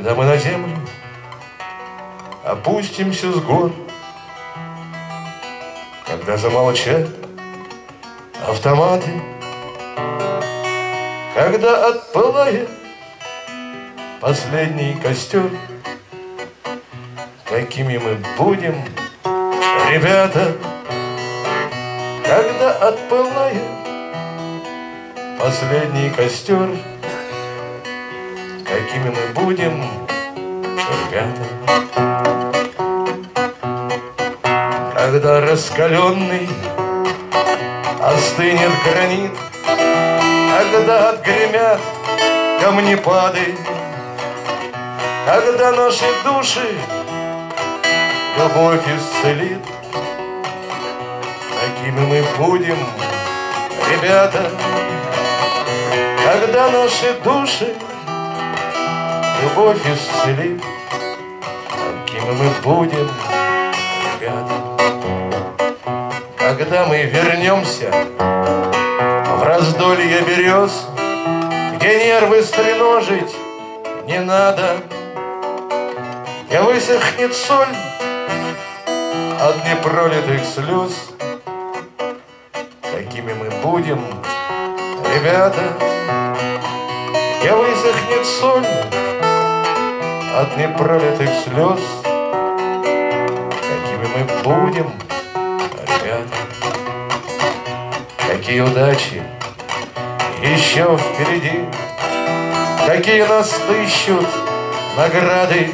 Когда мы на землю опустимся с гор, когда замолчат автоматы, когда отпылает последний костер, какими мы будем, ребята, когда отпылает последний костер, какими мы будем, ребята. Когда раскаленный остынет гранит, когда отгремят камнепады, когда наши души любовь исцелит, какими мы будем, ребята. Когда наши души любовь исцелит, какими мы будем, ребята. Когда мы вернемся в раздолье берез, где нервы стреножить не надо, где высохнет соль от непролитых слез, какими мы будем, ребята. Где высохнет соль от непролитых слез, какими мы будем, ребята. Какие удачи еще впереди, какие нас тыщут награды,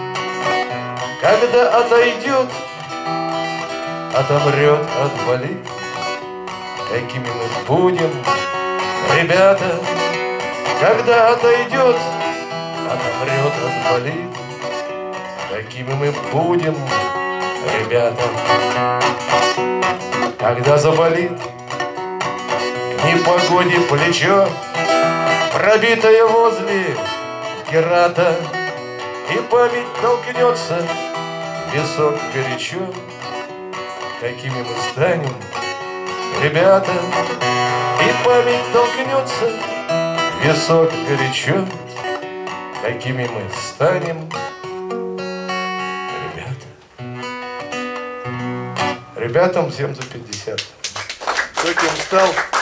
когда отойдет, отомрет, отвалит, какими мы будем, ребята. Когда отойдет, отомрет, отвалит, какими мы будем, ребята. Когда заболит к непогоде плечо, пробитое возле Герата, и память толкнется в висок горячо, какими мы станем, ребята. И память толкнется в висок горячо, какими мы станем, ребята. Ребятам всем за 50. Кто кем стал?